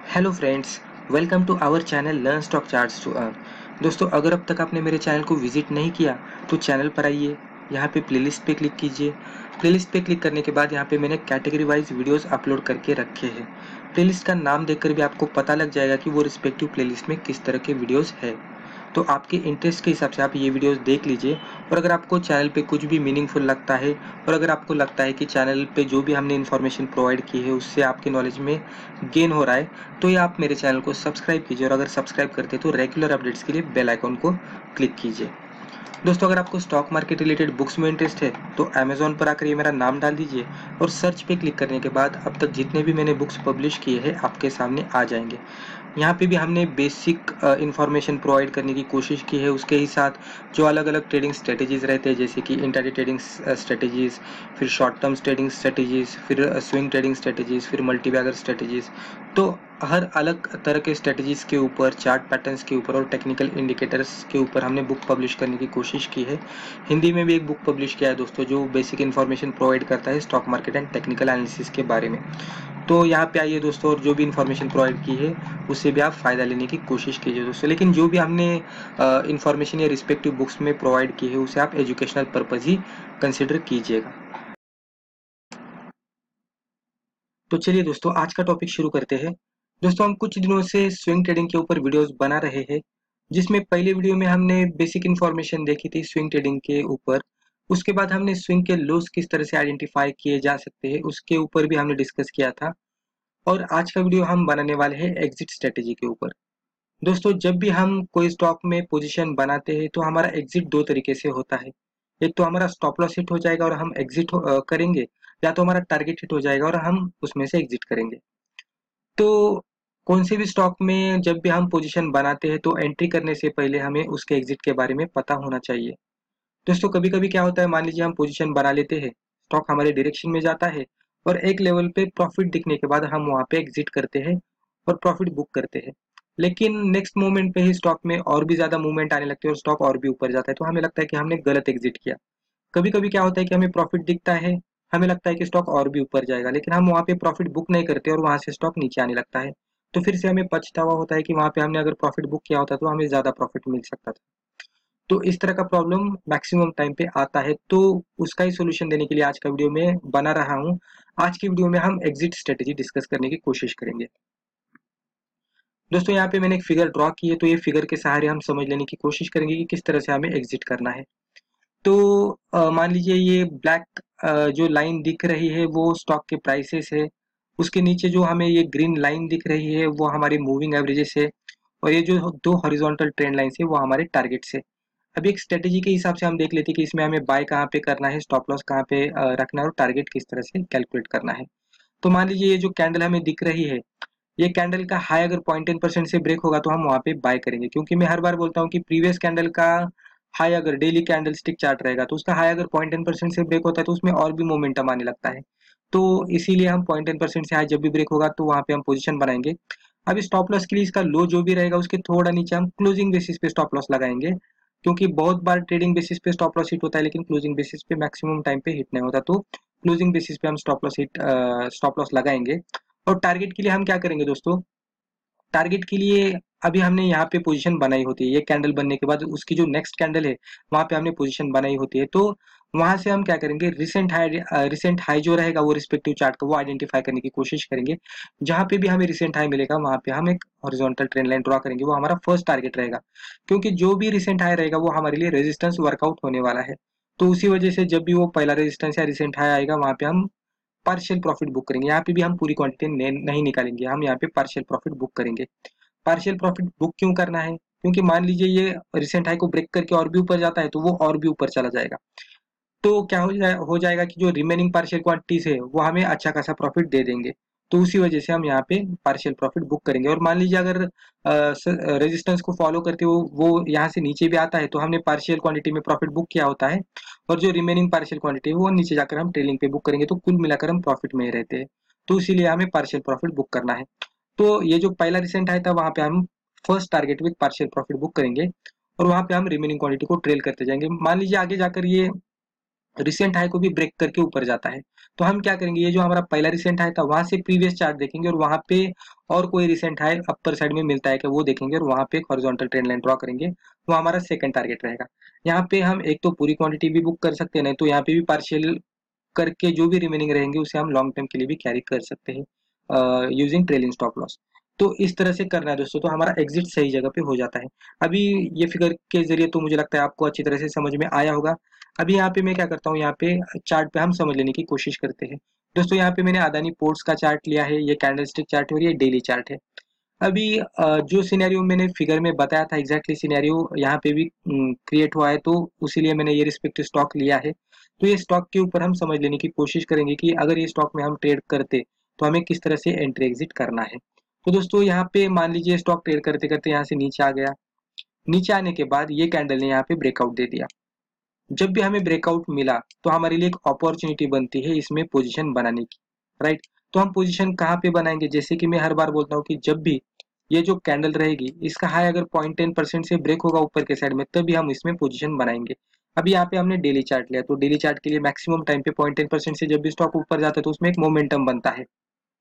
Hello friends, welcome to our channel learn stock charts to earn. दोस्तों, अगर अब तक आपने मेरे चैनल को विजिट नहीं किया तो चैनल पर आइए, यहाँ पे प्लेलिस्ट पे क्लिक कीजिए। प्लेलिस्ट पे क्लिक करने के बाद यहाँ पे मैंने कैटेगरी वाइज वीडियोस अपलोड करके रखे हैं। प्लेलिस्ट का नाम देखकर भी आपको पता लग जाएगा कि वो रिस्पेक्टिव प्लेलिस्ट में किस तरह के वीडियोस है। तो आपके इंटरेस्ट के हिसाब से आप ये वीडियोस देख लीजिए। और अगर आपको चैनल पे कुछ भी मीनिंगफुल लगता है और अगर आपको लगता है कि चैनल पे जो भी हमने इन्फॉर्मेशन प्रोवाइड की है उससे आपके नॉलेज में गेन हो रहा है, तो ये आप मेरे चैनल को सब्सक्राइब कीजिए। और अगर सब्सक्राइब करते हैं तो रेगुलर अपडेट्स के लिए बेल आइकॉन को क्लिक कीजिए। दोस्तों, अगर आपको स्टॉक मार्केट रिलेटेड बुक्स में इंटरेस्ट है तो अमेजोन पर आकर ये मेरा नाम डाल दीजिए और सर्च पे क्लिक करने के बाद अब तक जितने भी मैंने बुक्स पब्लिश किए हैं आपके सामने आ जाएंगे। यहाँ पे भी हमने बेसिक इंफॉर्मेशन प्रोवाइड करने की कोशिश की है। उसके ही साथ जो अलग अलग ट्रेडिंग स्ट्रेटेजीज रहते हैं, जैसे कि इंट्राडे ट्रेडिंग स्ट्रेटेजीज, फिर शॉर्ट टर्म ट्रेडिंग स्ट्रेटेजीज, फिर स्विंग ट्रेडिंग स्ट्रेटेजीज, फिर मल्टीबैगर स्ट्रेटेजीज, तो हर अलग तरह के स्ट्रेटेजीज के ऊपर, चार्ट पैटर्न्स के ऊपर और टेक्निकल इंडिकेटर्स के ऊपर हमने बुक पब्लिश करने की कोशिश की है। हिंदी में भी एक बुक पब्लिश किया है दोस्तों, जो बेसिक इन्फॉर्मेशन प्रोवाइड करता है stock market and technical analysis के बारे में। तो यहाँ पे आइए दोस्तों, और जो भी इन्फॉर्मेशन प्रोवाइड की है उससे भी आप फ़ायदा लेने की कोशिश कीजिए दोस्तों। लेकिन जो भी हमने इन्फॉर्मेशन या रिस्पेक्टिव बुक्स में प्रोवाइड की है उसे आप एजुकेशनल पर्पज़ ही कंसिडर कीजिएगा। तो चलिए दोस्तों, आज का टॉपिक शुरू करते हैं। दोस्तों, हम कुछ दिनों से स्विंग ट्रेडिंग के ऊपर वीडियोस बना रहे हैं, जिसमें पहले वीडियो में हमने बेसिक इन्फॉर्मेशन देखी थी स्विंग ट्रेडिंग के ऊपर। उसके बाद हमने स्विंग के लोस किस तरह से आइडेंटिफाई किए जा सकते हैं उसके ऊपर भी हमने डिस्कस किया था। और आज का वीडियो हम बनाने वाले हैं एग्जिट स्ट्रेटेजी के ऊपर। दोस्तों, जब भी हम कोई स्टॉक में पोजीशन बनाते हैं तो हमारा एग्जिट दो तरीके से होता है। एक तो हमारा स्टॉप लॉस हिट हो जाएगा और हम एग्जिट करेंगे, या तो हमारा टारगेट हिट हो जाएगा और हम उसमें से एग्जिट करेंगे। तो कौन से भी स्टॉक में जब भी हम पोजीशन बनाते हैं तो एंट्री करने से पहले हमें उसके एग्जिट के बारे में पता होना चाहिए। दोस्तों, कभी कभी क्या होता है, मान लीजिए हम पोजीशन बना लेते हैं, स्टॉक हमारे डायरेक्शन में जाता है और एक लेवल पे प्रॉफिट दिखने के बाद हम वहां पे एग्जिट करते हैं और प्रॉफिट बुक करते हैं। लेकिन नेक्स्ट मोमेंट पे ही स्टॉक में और भी ज्यादा मूवमेंट आने लगती है और स्टॉक और भी ऊपर जाता है, तो हमें लगता है कि हमने गलत एग्जिट किया। कभी कभी क्या होता है कि हमें प्रॉफिट दिखता है, हमें लगता है कि स्टॉक और भी ऊपर जाएगा, लेकिन हम वहां पे प्रॉफिट बुक नहीं करते और वहां से स्टॉक नीचे आने लगता है। तो फिर से हमें पछतावा होता है कि वहां पे हमने अगर प्रॉफिट बुक किया होता तो हमें ज्यादा प्रॉफिट मिल सकता था। तो इस तरह का प्रॉब्लम मैक्सिमम टाइम पे आता है। तो उसका ही सोल्यूशन देने के लिए आज का वीडियो में बना रहा हूँ। आज की वीडियो में हम एग्जिट स्ट्रेटेजी डिस्कस करने की कोशिश करेंगे। दोस्तों, यहाँ पे मैंने एक फिगर ड्रॉ की है, तो ये फिगर के सहारे हम समझ लेने की कोशिश करेंगे कि किस तरह से हमें एग्जिट करना है। तो मान लीजिए ये ब्लैक जो लाइन दिख रही है वो स्टॉक के प्राइसेस है। उसके नीचे जो हमें ये ग्रीन लाइन दिख रही है वो हमारी मूविंग एवरेजेस है। और ये जो दो हॉरिजॉन्टल ट्रेंड लाइंस है वो हमारे टारगेट्स है। अभी एक स्ट्रेटेजी के हिसाब से हम देख लेते हैं कि इसमें हमें बाय कहाँ पे करना है, स्टॉप लॉस कहाँ पे रखना है और टारगेट किस तरह से कैलकुलेट करना है। तो मान लीजिए ये जो कैंडल हमें दिख रही है, ये कैंडल का हाई अगर 0.10% से ब्रेक होगा तो हम वहां पे बाय करेंगे, क्योंकि मैं हर बार बोलता हूँ कि प्रीवियस कैंडल का हाई अगर डेली कैंडल स्टिक चार्ट रहेगा तो उसका हाई अगर 0.10% से ब्रेक होता है तो उसमें और भी मोमेंटम आने लगता है। तो इसीलिए हम 0.10% से हाई जब भी ब्रेक होगा तो वहां पे हम पोजीशन बनाएंगे। अब स्टॉप लॉस के लिए इसका लो जो भी रहेगा उसके थोड़ा नीचे हम क्लोजिंग बेसिस पे स्टॉप लॉस लगाएंगे, क्योंकि बहुत बार ट्रेडिंग बेसिस पे स्टॉप लॉस हिट होता है लेकिन क्लोजिंग बेसिस पे मैक्सिमम टाइम पे हिट नहीं होता। तो क्लोजिंग बेसिस पे हम स्टॉप लॉस लगाएंगे। और टारगेट के लिए हम क्या करेंगे दोस्तों, टारगेट के लिए अभी हमने यहाँ पे पोजीशन बनाई होती है, ये कैंडल बनने के बाद उसकी जो नेक्स्ट कैंडल है वहां पे हमने पोजीशन बनाई होती है। तो वहां से हम क्या करेंगे, रिसेंट हाई जो रहेगा वो रिस्पेक्टिव चार्ट का वो आइडेंटिफाई करने की कोशिश करेंगे। जहां पे भी हमें रिसेंट हाई मिलेगा वहां पे हम एक हॉरिजॉन्टल ट्रेंड लाइन ड्रॉ करेंगे, वो हमारा फर्स्ट टारगेट रहेगा। क्योंकि जो भी रिसेंट हाई रहेगा वो हमारे लिए रेजिस्टेंस वर्कआउट होने वाला है। तो उसी वजह से जब भी वो पहला रेजिस्टेंस या रिसेंट हाई आएगा वहां पे हम पार्शियल प्रॉफिट बुक करेंगे। यहाँ पे भी हम पूरी क्वांटिटी नहीं निकालेंगे, हम यहाँ पे पार्शियल प्रॉफिट बुक करेंगे। पार्शियल प्रॉफिट बुक क्यों करना है, क्योंकि मान लीजिए ये रिसेंट हाई को ब्रेक करके और भी ऊपर जाता है तो वो और भी ऊपर चला जाएगा। तो क्या हो जाएगा कि जो रिमेनिंग पार्शियल क्वांटिटीज है वो हमें अच्छा खासा प्रॉफिट दे देंगे। तो उसी वजह से हम यहाँ पे पार्शियल प्रॉफिट बुक करेंगे। और मान लीजिए अगर रेजिस्टेंस को फॉलो करते हुए वो यहाँ से नीचे भी आता है तो हमने पार्शियल क्वांटिटी में प्रॉफिट बुक किया होता है, और जो रिमेनिंग पार्शियल क्वांटिटी है वो नीचे जाकर हम ट्रेलिंग पे बुक करेंगे, तो कुल मिलाकर हम प्रॉफिट में ही रहते हैं। तो इसीलिए हमें पार्शियल प्रॉफिट बुक करना है। तो ये जो पहला रिसेंट आया था वहां पे हम first target with partial profit book करेंगे और वहां पे हम रिमेनिंग क्वांटिटी को ट्रेल करते जाएंगे। मान लीजिए आगे जाकर ये रिसेंट हाई को भी ब्रेक करके ऊपर जाता है। तो हम क्या करेंगे, ये जो हमारा पहला रिसेंट हाई था वहां से प्रीवियस चार्ट देखेंगे और वहां पे और कोई रिसेंट हाई अपर साइड में मिलता है क्या वो देखेंगे और वहां पे एक हॉरिजॉन्टल ट्रेंड लाइन ड्रॉ करेंगे। वो हमारा सेकंड टारगेट रहेगा। यहाँ पे हम एक तो पूरी क्वांटिटी भी बुक कर सकते हैं, नहीं तो यहाँ पे भी पार्शियल करके जो भी रिमेनिंग रहेंगे उसे हम लॉन्ग टर्म के लिए भी कैरी कर सकते हैं यूजिंग ट्रेलिंग स्टॉप लॉस। तो इस तरह से करना है दोस्तों, तो हमारा एग्जिट सही जगह पे हो जाता है। अभी ये फिगर के जरिए तो मुझे लगता है आपको अच्छी तरह से समझ में आया होगा। अभी यहाँ पे मैं क्या करता हूँ, यहाँ पे चार्ट पे हम समझ लेने की कोशिश करते हैं। दोस्तों यहाँ पे मैंने अदानी पोर्ट्स का चार्ट लिया है, ये कैंडलस्टिक चार्ट है और ये डेली चार्ट है। अभी जो सिनेरियो मैंने फिगर में बताया था एग्जैक्टली सिनेरियो यहाँ पे भी क्रिएट हुआ है, तो उसीलिए मैंने ये रिस्पेक्टिव स्टॉक लिया है। तो ये स्टॉक के ऊपर हम समझ लेने की कोशिश करेंगे कि अगर ये स्टॉक में हम ट्रेड करते तो हमें किस तरह से एंट्री एग्जिट करना है। तो दोस्तों यहाँ पे मान लीजिए स्टॉक ट्रेड करते करते यहाँ से नीचे आ गया। नीचे आने के बाद ये कैंडल ने यहाँ पे ब्रेकआउट दे दिया। जब भी हमें ब्रेकआउट मिला तो हमारे लिए एक अपॉर्चुनिटी बनती है इसमें पोजीशन बनाने की, राइट। तो हम पोजीशन कहाँ पे बनाएंगे, जैसे कि मैं हर बार बोलता हूँ कि जब भी ये जो कैंडल रहेगी इसका हाई अगर 0.10% से ब्रेक होगा ऊपर के साइड में तभी हम इसमें पोजीशन बनाएंगे। अभी यहाँ पे हमने डेली चार्ट लिया, तो डेली चार्ट के लिए मैक्सिमम टाइम पे 0.10% से जब भी स्टॉक ऊपर जाता है तो उसमें एक मोमेंटम बनता है।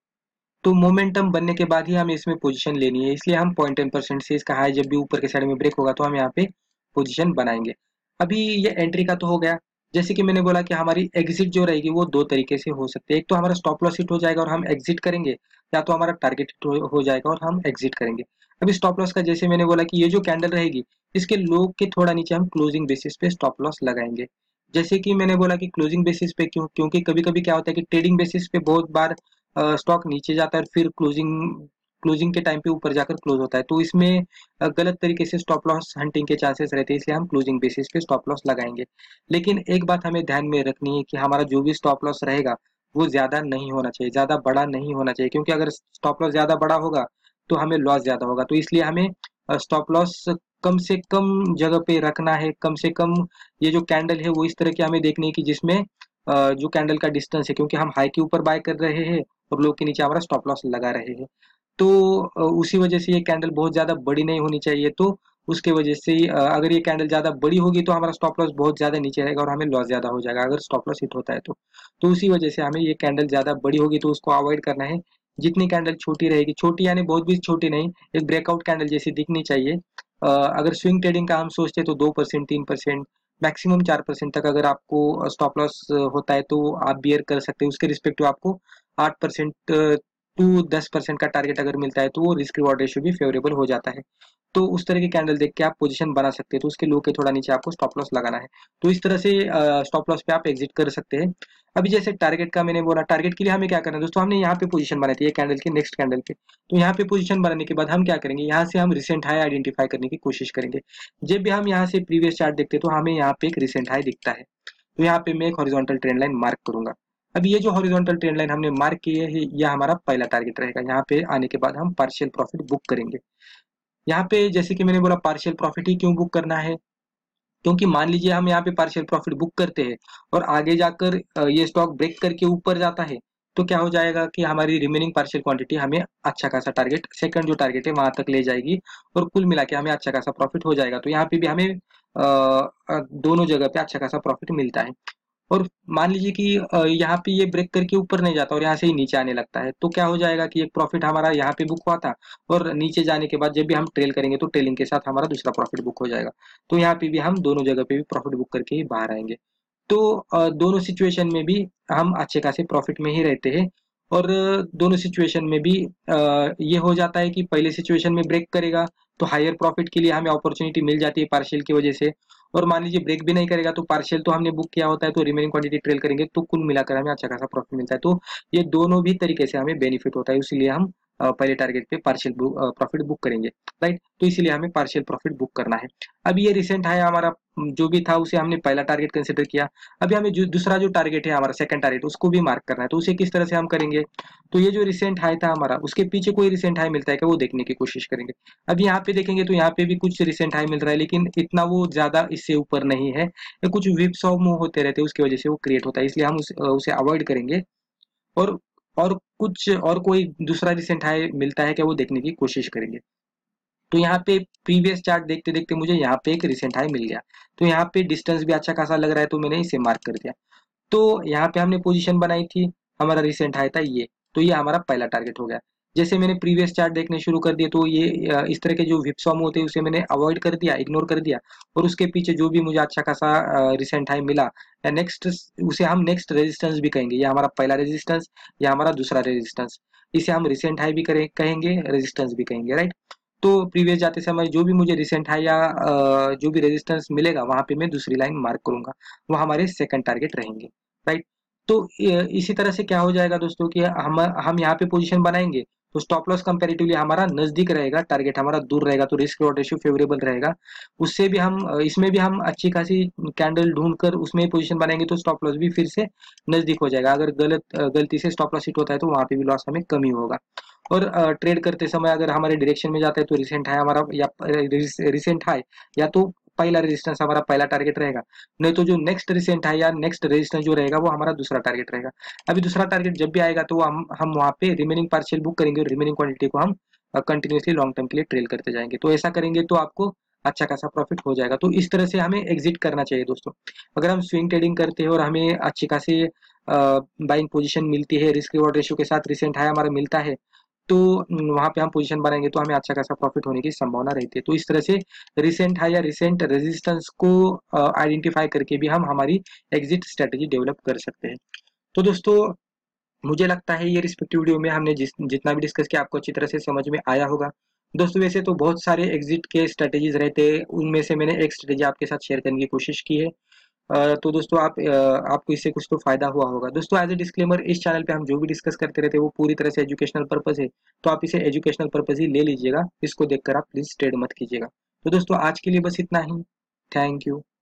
तो मोमेंटम बनने के बाद ही हमें इसमें पोजीशन लेनी है, इसलिए हम 0.10% से इसका हाई जब भी ऊपर के साइड में ब्रेक होगा तो हम यहाँ पे पोजीशन बनाएंगे। अभी ये एंट्री का तो हो गया। जैसे कि मैंने बोला कि हमारी एग्जिट जो रहेगी वो दो तरीके से हो सकती है, एक तो हमारा स्टॉप लॉस हिट हो जाएगा और हम एग्जिट करेंगे, या तो हमारा टारगेट हिट हो जाएगा और हम एग्जिट करेंगे। अभी स्टॉप लॉस का जैसे मैंने बोला कि ये जो कैंडल रहेगी इसके लो के थोड़ा नीचे हम क्लोजिंग बेसिस पे स्टॉप लॉस लगाएंगे। जैसे कि मैंने बोला कि क्लोजिंग बेसिस पे क्यों, क्योंकि कभी कभी क्या होता है कि ट्रेडिंग बेसिस पे बहुत बार स्टॉक नीचे जाता है और फिर क्लोजिंग क्लोजिंग के टाइम पे ऊपर जाकर क्लोज होता है, तो इसमें गलत तरीके से स्टॉप लॉस हंटिंग के चांसेस रहते हैं, इसलिए हम क्लोजिंग बेसिस पे स्टॉप लॉस लगाएंगे। लेकिन एक बात हमें ध्यान में रखनी है कि हमारा जो भी स्टॉप लॉस रहेगा वो ज्यादा नहीं होना चाहिए, ज्यादा बड़ा नहीं होना चाहिए, क्योंकि अगर स्टॉप लॉस ज्यादा बड़ा होगा तो हमें लॉस ज्यादा होगा। तो इसलिए हमें स्टॉप लॉस कम से कम जगह पे रखना है, कम से कम ये जो कैंडल है वो इस तरह की हमें देखनी है कि जिसमें जो कैंडल का डिस्टेंस है, क्योंकि हम हाई के ऊपर बाय कर रहे हैं और लो के नीचे हमारा स्टॉप लॉस लगा रहे हैं, तो उसी वजह से ये कैंडल बहुत ज्यादा बड़ी नहीं होनी चाहिए। तो उसके वजह से अगर ये कैंडल ज्यादा बड़ी होगी तो हमारा स्टॉप लॉस बहुत ज्यादा नीचे रहेगा और हमें लॉस ज्यादा हो जाएगा अगर स्टॉप लॉस हिट होता है तो उसी वजह से हमें ये कैंडल ज्यादा बड़ी होगी तो उसको अवॉइड करना है। जितनी कैंडल छोटी रहेगी, छोटी यानी बहुत भी छोटी नहीं, एक ब्रेकआउट कैंडल जैसी दिखनी चाहिए। अगर स्विंग ट्रेडिंग का हम सोचते हैं तो 2% 3% मैक्सिमम 4% तक अगर आपको स्टॉप लॉस होता है तो आप बियर कर सकते हैं। उसके रिस्पेक्टिव आपको 8% टू 10% का टारगेट अगर मिलता है तो वो रिस्क रिवॉर्ड रेशियो भी फेवरेबल हो जाता है। तो उस तरह की कैंडल देख के आप पोजीशन बना सकते हैं, तो उसके लो के थोड़ा नीचे आपको स्टॉप लॉस लगाना है। तो इस तरह से स्टॉप लॉस पे आप एग्जिट कर सकते हैं। अभी जैसे टारगेट का मैंने बोला, टारगेट के लिए हमें क्या करना है दोस्तों, हमने यहाँ पे पोजीशन बनाई थी ये कैंडल के नेक्स्ट कैंडल पे। तो यहाँ पे पोजीशन बनाने के बाद हम क्या करेंगे, यहाँ से हम रिसेंट हाई आइडेंटिफाई करने की कोशिश करेंगे। जब भी हम यहाँ से प्रीवियस चार्ट देखते हैं तो हमें यहाँ पे एक रिसेंट हाई दिखता है, तो यहाँ पे मैं एक हॉरिजॉन्टल ट्रेंड लाइन मार्क करूंगा। अब ये जो हॉरिजॉन्टल ट्रेंड लाइन हमने मार्क की है यह हमारा पहला टारगेट रहेगा। यहाँ पे आने के बाद हम पार्शियल प्रॉफिट बुक करेंगे। यहाँ पे जैसे कि मैंने बोला पार्शियल प्रॉफिट ही क्यों बुक करना है, क्योंकि मान लीजिए हम यहाँ पे पार्शियल प्रॉफिट बुक करते हैं और आगे जाकर ये स्टॉक ब्रेक करके ऊपर जाता है तो क्या हो जाएगा कि हमारी रिमेनिंग पार्शियल क्वांटिटी हमें अच्छा खासा टारगेट, सेकंड जो टारगेट है वहां तक ले जाएगी और कुल मिला के हमें अच्छा खासा प्रॉफिट हो जाएगा। तो यहाँ पे भी हमें दोनों जगह पे अच्छा खासा प्रॉफिट मिलता है। और मान लीजिए कि यहाँ पे ये ब्रेक करके ऊपर नहीं जाता और यहाँ से ही नीचे आने लगता है तो क्या हो जाएगा कि एक प्रॉफिट हमारा यहाँ पे बुक हुआ था और नीचे जाने के बाद जब भी हम ट्रेल करेंगे तो ट्रेलिंग के साथ हमारा दूसरा प्रॉफिट बुक हो जाएगा। तो यहाँ पे भी हम दोनों जगह पे भी प्रॉफिट बुक करके ही बाहर आएंगे। तो दोनों सिचुएशन में भी हम अच्छे खासे प्रॉफिट में ही रहते हैं। और दोनों सिचुएशन में भी ये हो जाता है कि पहले सिचुएशन में ब्रेक करेगा तो हायर प्रॉफिट के लिए हमें अपॉर्चुनिटी मिल जाती है पार्शियल की वजह से, और मान लीजिए ब्रेक भी नहीं करेगा तो पार्शियल तो हमने बुक किया होता है तो रिमेनिंग क्वांटिटी ट्रेल करेंगे तो कुल मिलाकर हमें अच्छा खासा प्रॉफिट मिलता है। तो ये दोनों भी तरीके से हमें बेनिफिट होता है, इसीलिए हम पहले टारगेट पे पार्शियल प्रॉफिट बुक करेंगे, राइट। तो इसीलिए हमें पार्शियल प्रॉफिट बुक करना है। अब ये रिसेंट हाई हमारा जो भी था उसे हमने पहला टारगेट कंसिडर किया। अभी हमें जो दूसरा जो टारगेट है हमारा सेकंड टारगेट उसको भी मार्क करना है, तो उसे किस तरह से हम करेंगे, तो ये जो रिसेंट हाई था हमारा उसके पीछे कोई रिसेंट हाई मिलता है क्या वो देखने की कोशिश करेंगे। अब यहाँ पे देखेंगे तो यहाँ पे भी कुछ रिसेंट हाई मिल रहा है लेकिन इतना वो ज्यादा इससे ऊपर नहीं है, ये कुछ विप्स ऑफ मूव होते रहते हैं उसकी वजह से वो क्रिएट होता है, इसलिए हम उसे अवॉइड करेंगे। और कुछ और कोई दूसरा रिसेंट हाई मिलता है क्या वो देखने की कोशिश करेंगे। तो यहाँ पे प्रीवियस चार्ट देखते देखते मुझे यहाँ पे एक रिसेंट हाई मिल गया। तो यहाँ पे डिस्टेंस भी अच्छा खासा लग रहा है तो मैंने इसे मार्क कर दिया। तो यहाँ पे हमने पोजीशन बनाई थी, हमारा रिसेंट हाई था ये, तो ये हमारा पहला टारगेट हो गया। जैसे मैंने प्रीवियस चार्ट देखने शुरू कर दिए तो ये इस तरह के जो विपसॉम होते हैं उसे मैंने अवॉइड कर दिया, इग्नोर कर दिया, और उसके पीछे जो भी मुझे अच्छा खासा रिसेंट हाई मिला या नेक्स्ट, उसे हम नेक्स्ट रेजिस्टेंस भी कहेंगे। ये हमारा पहला रेजिस्टेंस, या हमारा दूसरा रेजिस्टेंस, इसे हम रिसेंट हाई भी कहेंगे, रेजिस्टेंस भी कहेंगे, राइट। तो प्रीवियस जाते समय जो भी मुझे रिसेंट हाई या जो भी रेजिस्टेंस मिलेगा वहां पे मैं दूसरी लाइन मार्क करूंगा, वो हमारे सेकंड टारगेट रहेंगे, राइट। तो इसी तरह से क्या हो जाएगा दोस्तों कि हम यहाँ पे पोजीशन बनाएंगे तो स्टॉप लॉस कंपैरेटिवली हमारा नजदीक रहेगा, टारगेट हमारा दूर रहेगा, तो रिस्क रिवॉर्ड रेशियो फेवरेबल रहेगा। उससे भी हम इसमें भी हम अच्छी खासी कैंडल ढूंढकर उसमें पोजीशन बनाएंगे तो स्टॉप लॉस भी फिर से नजदीक हो जाएगा। अगर गलती से स्टॉप लॉस हिट होता है तो वहां पे भी लॉस हमें कमी होगा। और ट्रेड करते समय अगर हमारे डायरेक्शन में जाता है तो रिसेंट हाई हमारा या रिसेंट हाई या तो पहला रेजिस्टेंस हमारा पहला टारगेट रहेगा, नहीं तो जो नेक्स्ट रिसेंट हाई या नेक्स्ट रेजिस्टेंस जो रहेगा वो हमारा दूसरा टारगेट रहेगा। अभी दूसरा टारगेट जब भी आएगा तो हम वहाँ पे रिमेनिंग पार्शियल बुक करेंगे और रिमेनिंग क्वांटिटी को हम कंटिन्यूसली लॉन्ग टर्म के लिए ट्रेल करते जाएंगे। तो ऐसा करेंगे तो आपको अच्छा खासा प्रॉफिट हो जाएगा। तो इस तरह से हमें एग्जिट करना चाहिए दोस्तों। अगर हम स्विंग ट्रेडिंग करते हैं और हमें अच्छी खासी बाइंग पोजीशन मिलती है, रिस्क रिवॉर्ड रेशियो के साथ रिसेंट हाई हमारा मिलता है, तो वहां पे हम पोजीशन बनाएंगे तो हमें अच्छा खासा प्रॉफिट होने की संभावना रहती है। तो इस तरह से रिसेंट हाई या रिसेंट रेजिस्टेंस को आइडेंटिफाई करके भी हम हमारी एग्जिट स्ट्रेटेजी डेवलप कर सकते हैं। तो दोस्तों मुझे लगता है ये रिस्पेक्टिव वीडियो में हमने जितना भी डिस्कस किया आपको अच्छी तरह से समझ में आया होगा। दोस्तों वैसे तो बहुत सारे एग्जिट के स्ट्रेटेजीज रहते हैं, उनमें से मैंने एक स्ट्रेटेजी आपके साथ शेयर करने की कोशिश की है। तो दोस्तों आपको इससे कुछ तो फायदा हुआ होगा। दोस्तों एज ए डिस्क्लेमर, इस चैनल पे हम जो भी डिस्कस करते रहते हैं वो पूरी तरह से एजुकेशनल पर्पस है, तो आप इसे एजुकेशनल पर्पस ही ले लीजिएगा, इसको देखकर आप प्लीज ट्रेड मत कीजिएगा। तो दोस्तों आज के लिए बस इतना ही। Thank you.